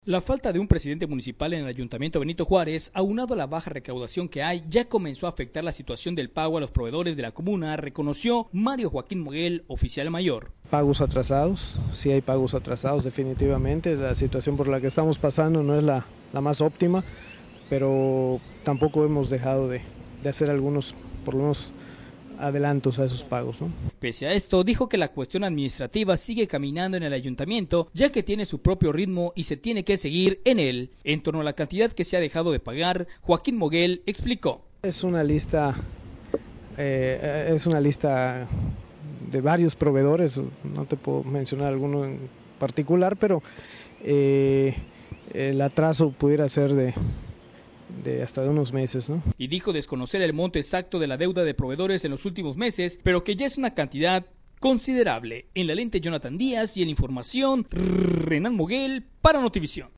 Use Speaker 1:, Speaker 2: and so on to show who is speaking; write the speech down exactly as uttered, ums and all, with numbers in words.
Speaker 1: La falta de un presidente municipal en el Ayuntamiento Benito Juárez, aunado a la baja recaudación que hay, ya comenzó a afectar la situación del pago a los proveedores de la comuna, reconoció Mario Joaquín Moguel, oficial mayor.
Speaker 2: Pagos atrasados, sí hay pagos atrasados definitivamente, la situación por la que estamos pasando no es la, la más óptima, pero tampoco hemos dejado de, de hacer algunos, por lo menos, adelantos a esos pagos, ¿no?
Speaker 1: Pese a esto, dijo que la cuestión administrativa sigue caminando en el ayuntamiento, ya que tiene su propio ritmo y se tiene que seguir en él. En torno a la cantidad que se ha dejado de pagar, Joaquín Moguel explicó.
Speaker 2: Es una lista, eh, es una lista de varios proveedores, no te puedo mencionar alguno en particular, pero eh, el atraso pudiera ser de... de hasta de unos meses, ¿no?
Speaker 1: Y dijo desconocer el monto exacto de la deuda de proveedores en los últimos meses, pero que ya es una cantidad considerable. En la lente, Jonathan Díaz, y en información, Renan Moguel para Notivisión.